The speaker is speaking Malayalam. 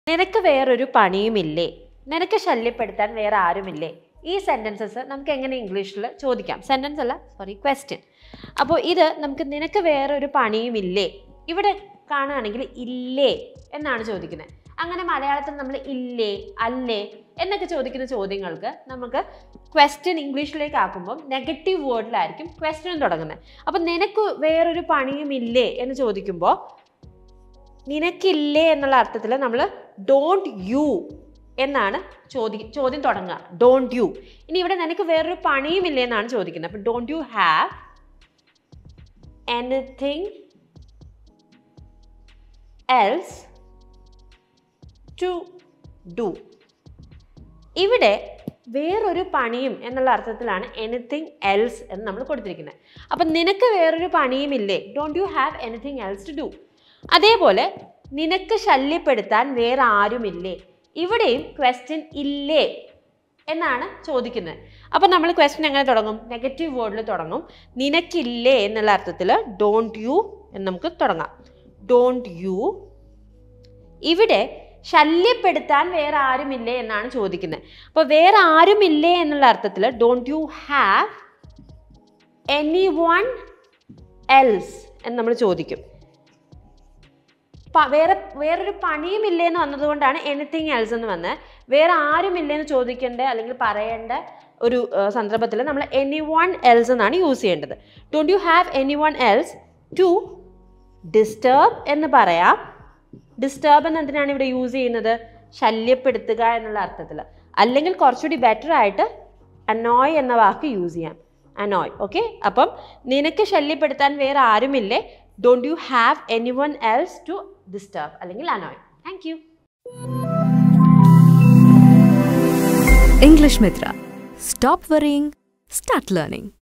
നിനക്ക് വേറൊരു പണിയുമില്ലേ, നിനക്ക് ശല്യപ്പെടുത്താൻ വേറെ ആരുമില്ലേ. ഈ സെൻറ്റൻസസ് നമുക്ക് എങ്ങനെ ഇംഗ്ലീഷിൽ ചോദിക്കാം? സെൻറ്റൻസ് അല്ല, സോറി, ക്വസ്റ്റ്യൻ. അപ്പോൾ ഇത് നമുക്ക് നിനക്ക് വേറൊരു പണിയുമില്ലേ, ഇവിടെ കാണുകയാണെങ്കിൽ ഇല്ലേ എന്നാണ് ചോദിക്കുന്നത്. അങ്ങനെ മലയാളത്തിൽ നമ്മൾ ഇല്ലേ, അല്ലേ എന്നൊക്കെ ചോദിക്കുന്ന ചോദ്യങ്ങൾക്ക് നമുക്ക് ക്വസ്റ്റ്യൻ ഇംഗ്ലീഷിലേക്ക് ആക്കുമ്പോൾ നെഗറ്റീവ് വേർഡിലായിരിക്കും ക്വസ്റ്റ്യൻ തുടങ്ങുന്നത്. അപ്പം നിനക്ക് വേറൊരു പണിയുമില്ലേ എന്ന് ചോദിക്കുമ്പോൾ നിനക്കില്ലേ എന്നുള്ള അർത്ഥത്തിൽ നമ്മൾ ഡോണ്ട് യു എന്നാണ് ചോദ്യം തുടങ്ങുക. Don't you. ഇനി ഇവിടെ നിനക്ക് വേറൊരു പണിയുമില്ലേ എന്നാണ് ചോദിക്കുന്നത്. അപ്പം don't you have anything else to do. ഇവിടെ വേറൊരു പണിയും എന്നുള്ള അർത്ഥത്തിലാണ് എനിത്തിങ് എൽസ് എന്ന് നമ്മൾ കൊടുത്തിരിക്കുന്നത്. അപ്പം നിനക്ക് വേറൊരു പണിയുമില്ലേ, don't you have anything else to do. അതേപോലെ നിനക്ക് ശല്യപ്പെടുത്താൻ വേറെ ആരുമില്ലേ, ഇവിടെയും ക്വസ്റ്റ്യൻ ഇല്ലേ എന്നാണ് ചോദിക്കുന്നത്. അപ്പം നമ്മൾ ക്വസ്റ്റ്യൻ എങ്ങനെ തുടങ്ങും? നെഗറ്റീവ് വേർഡിൽ തുടങ്ങും. നിനക്കില്ലേ എന്നുള്ള അർത്ഥത്തിൽ ഡോണ്ട് യു എന്ന് നമുക്ക് തുടങ്ങാം. Don't you. ഇവിടെ ശല്യപ്പെടുത്താൻ വേറെ ആരുമില്ലേ എന്നാണ് ചോദിക്കുന്നത്. അപ്പോൾ വേറെ ആരുമില്ലേ എന്നുള്ള അർത്ഥത്തിൽ don't you have anyone else എന്ന് നമ്മൾ ചോദിക്കും. വേറൊരു പണിയുമില്ലേ എന്ന് വന്നതുകൊണ്ടാണ് എനിത്തിങ് എൽസ് എന്ന് വന്നത്. വേറെ ആരുമില്ലേന്ന് ചോദിക്കേണ്ട അല്ലെങ്കിൽ പറയേണ്ട ഒരു സന്ദർഭത്തിൽ നമ്മൾ എനി വൺ എൽസ് എന്നാണ് യൂസ് ചെയ്യേണ്ടത്. Don't you have anyone else to disturb എന്ന് പറയാം. ഡിസ്റ്റർബ് എന്ന് എന്തിനാണ് ഇവിടെ യൂസ് ചെയ്യുന്നത്? ശല്യപ്പെടുത്തുക എന്നുള്ള അർത്ഥത്തിൽ. അല്ലെങ്കിൽ കുറച്ചുകൂടി ബെറ്റർ ആയിട്ട് അനോയ് എന്ന വാക്ക് യൂസ് ചെയ്യാം. അനോയ്. ഓക്കെ. അപ്പം നിനക്ക് ശല്യപ്പെടുത്താൻ വേറെ ആരുമില്ലേ, don't you have anyone else to disturb അല്ലെങ്കിൽ annoy. Thank you. English Mitra. Stop worrying, start learning.